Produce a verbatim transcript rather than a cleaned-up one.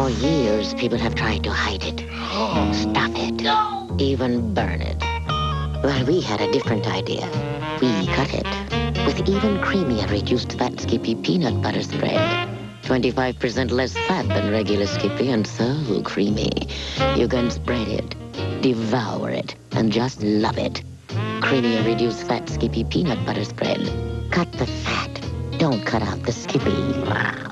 For years, people have tried to hide it, stuff it, No! even burn it. Well, we had a different idea. We cut it with even creamier reduced fat Skippy peanut butter spread. twenty-five percent less fat than regular Skippy and so creamy. You can spread it, devour it, and just love it. Creamier reduced fat Skippy peanut butter spread. Cut the fat. Don't cut out the Skippy.